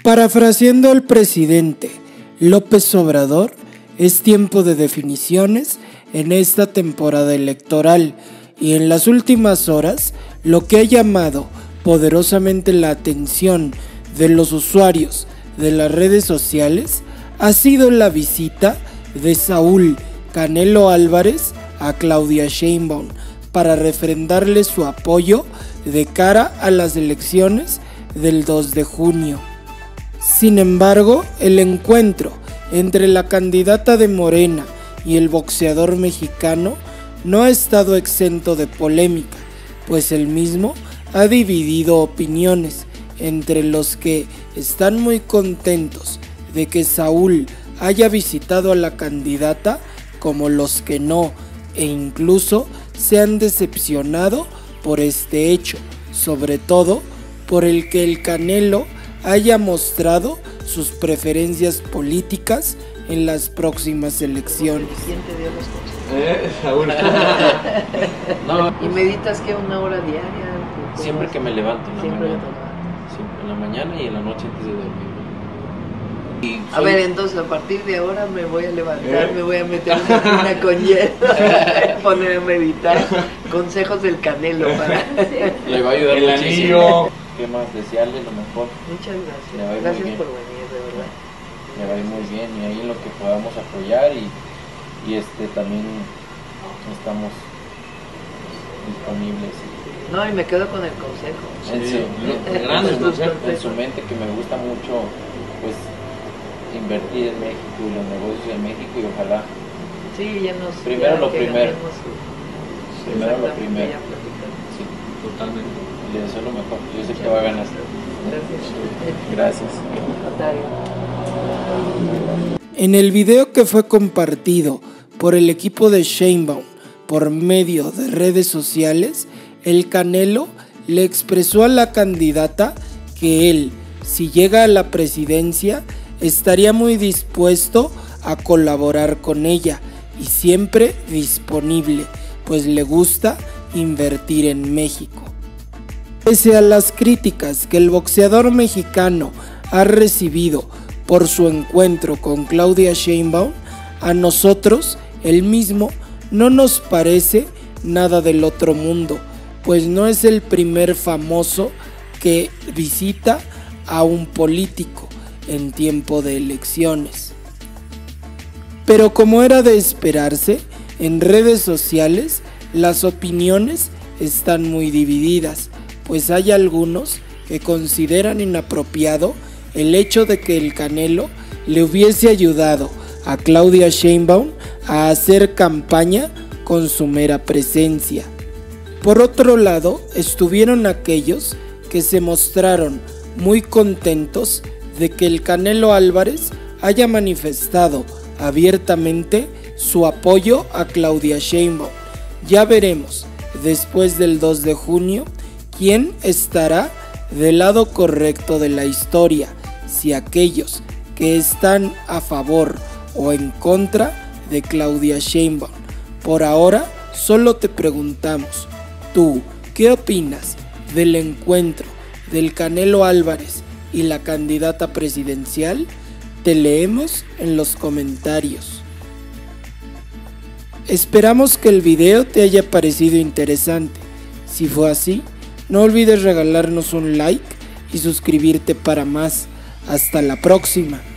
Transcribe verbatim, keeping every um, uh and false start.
Parafraseando al presidente López Obrador, es tiempo de definiciones en esta temporada electoral y en las últimas horas lo que ha llamado poderosamente la atención de los usuarios de las redes sociales ha sido la visita de Saúl Canelo Álvarez a Claudia Sheinbaum para refrendarle su apoyo de cara a las elecciones del dos de junio. Sin embargo, el encuentro entre la candidata de Morena y el boxeador mexicano no ha estado exento de polémica, pues el mismo ha dividido opiniones entre los que están muy contentos de que Saúl haya visitado a la candidata, como los que no, e incluso se han decepcionado por este hecho, sobre todo por el que el Canelo haya mostrado sus preferencias políticas en las próximas elecciones. ¿Quién te dio los consejos? Eh, Saúl. No. ¿Y meditas que una hora diaria? Siempre que me levanto en la Siempre mañana. Siempre en la mañana y en la noche antes de dormir. Y a soy... ver, entonces a partir de ahora me voy a levantar, ¿Eh? me voy a meter una tina con hielo, poner a meditar. Consejos del Canelo para... Le va a ayudar el muchísimo. anillo. ¿Qué más? Desearle lo mejor. Muchas Le va a gracias. ir Gracias muy bien. por venir, de verdad. Le va a ir muy bien y ahí en lo que podamos apoyar y, y este también estamos disponibles. No, y me quedo con el consejo. En Sí, su, grande en su- consejo. en su mente, que me gusta mucho pues invertir en México y los negocios en México, y ojalá Sí, ya nos... Primero ya lo que primero. ganemos, primero lo exactamente, primero. ya platicamos. Sí, Totalmente. le deseo lo mejor. Yo sé Muchas que va a ganar. Gracias. Gracias. Notario. En el video que fue compartido por el equipo de Sheinbaum por medio de redes sociales, el Canelo le expresó a la candidata que él, si llega a la presidencia, estaría muy dispuesto a colaborar con ella y siempre disponible, pues le gusta invertir en México. Pese a las críticas que el boxeador mexicano ha recibido por su encuentro con Claudia Sheinbaum, a nosotros el mismo no nos parece nada del otro mundo, pues no es el primer famoso que visita a un político en tiempo de elecciones. Pero como era de esperarse, en redes sociales las opiniones están muy divididas, pues hay algunos que consideran inapropiado el hecho de que el Canelo le hubiese ayudado a Claudia Sheinbaum a hacer campaña con su mera presencia. Por otro lado, estuvieron aquellos que se mostraron muy contentos de que el Canelo Álvarez haya manifestado abiertamente su apoyo a Claudia Sheinbaum. Ya veremos, después del dos de junio, quién estará del lado correcto de la historia, si aquellos que están a favor o en contra de Claudia Sheinbaum. Por ahora, solo te preguntamos, ¿tú qué opinas del encuentro del Canelo Álvarez y la candidata presidencial? Te leemos en los comentarios. Esperamos que el video te haya parecido interesante. Si fue así, no olvides regalarnos un like y suscribirte para más. Hasta la próxima.